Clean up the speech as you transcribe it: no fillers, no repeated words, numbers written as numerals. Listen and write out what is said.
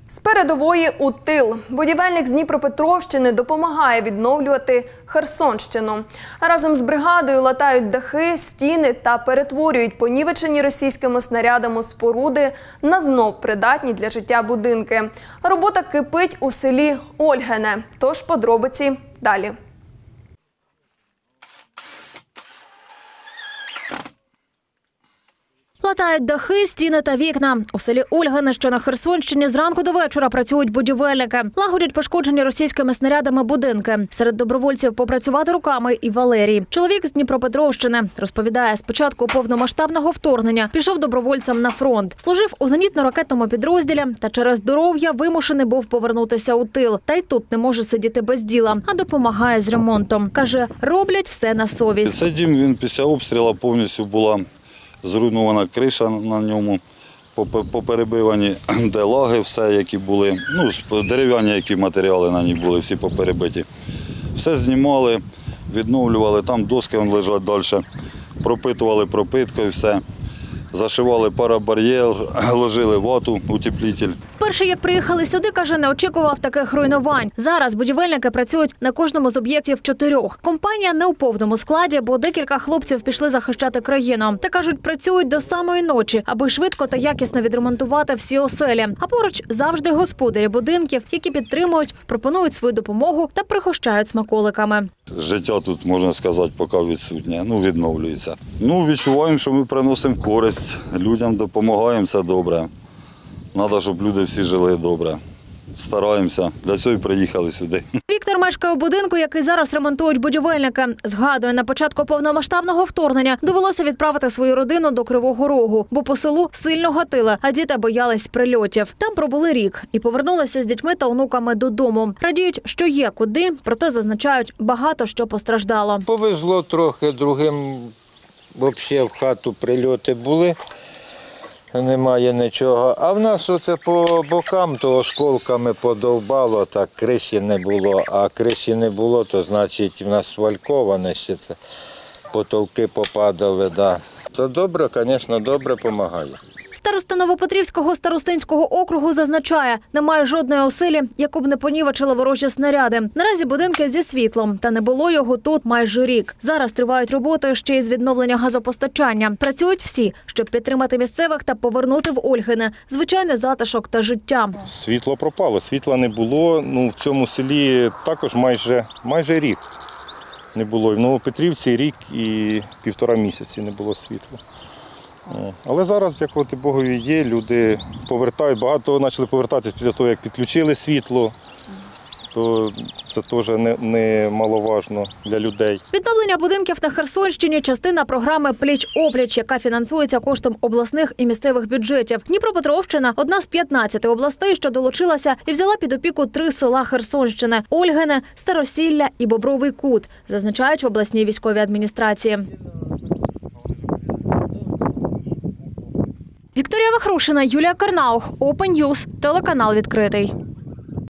З передової у тил. Будівельник з Дніпропетровщини допомагає відновлювати Херсонщину. Разом з бригадою латають дахи, стіни та перетворюють понівечені російськими снарядами споруди на знов придатні для життя будинки. Робота кипить у селі Ольгине. Тож подробиці далі. Латають дахи, стіни та вікна. У селі Ольгине, що на Херсонщині, зранку до вечора працюють будівельники. Лагодять пошкоджені російськими снарядами будинки. Серед добровольців попрацювати руками і Валерій. Чоловік з Дніпропетровщини. Розповідає, спочатку повномасштабного вторгнення пішов добровольцем на фронт. Служив у зенітно-ракетному підрозділі та через здоров'я вимушений був повернутися у тил. Та й тут не може сидіти без діла, а допомагає з ремонтом. Каже, роблять все на совість. Цей дім, він після обстрілу повністю була зруйнована криша на ньому, поперебивані делаги, все, які були, дерев'яні, які матеріали на ній були, всі поперебиті. Все знімали, відновлювали, там доски лежать далі, пропитували пропиткою, все. Зашивали парабар'єр, ложили вату, утеплитель. Перший, як приїхали сюди, каже, не очікував таких руйнувань. Зараз будівельники працюють на кожному з об'єктів 4. Компанія не у повному складі, бо декілька хлопців пішли захищати країну. Та, кажуть, працюють до самої ночі, аби швидко та якісно відремонтувати всі оселі. А поруч завжди господарі будинків, які підтримують, пропонують свою допомогу та пригощають смаколиками. Життя тут, можна сказати, поки відсутнє, відновлюється. Відчуваємо, що ми приносимо користь, людям допомагаємо, це добре. Треба, щоб люди всі жили добре. Стараємося. Для цього і приїхали сюди. Віктор мешкає у будинку, який зараз ремонтують будівельники. Згадує, на початку повномасштабного вторгнення довелося відправити свою родину до Кривого Рогу, бо по селу сильно гатили, а діти боялись прильотів. Там пробули рік і повернулися з дітьми та онуками додому. Радіють, що є куди, проте зазначають, багато що постраждало. Повезло трохи, другим взагалі в хату прильоти були. Немає нічого. А в нас оце по бокам, то осколками подовбало, так криші не було. А криші не було, то значить в нас вальковане ще це. Потолки попадали, да. То добре, звісно, добре допомагає. Староста Новопетрівського старостинського округу зазначає, немає жодної оселі, яку б не понівечили ворожі снаряди. Наразі будинки зі світлом, та не було його тут майже рік. Зараз тривають роботи ще й з відновлення газопостачання. Працюють всі, щоб підтримати місцевих та повернути в Ольгине звичайний затишок та життя. Світло пропало, світла не було. В цьому селі також майже рік не було. І в Новопетрівці рік і 1,5 місяці не було світла. Але зараз, дякувати Богові, є, люди повертають, багато почали повертатися після того, як підключили світло, то це теж немаловажно для людей. Відновлення будинків на Херсонщині – частина програми «Пліч-опліч», яка фінансується коштом обласних і місцевих бюджетів. Дніпропетровщина – одна з 15 областей, що долучилася і взяла під опіку 3 села Херсонщини – Ольгине, Старосілля і Бобровий Кут, зазначають в обласній військовій адміністрації. Вікторія Вахрушина, Юлія Карнаух, Open News, телеканал «Відкритий».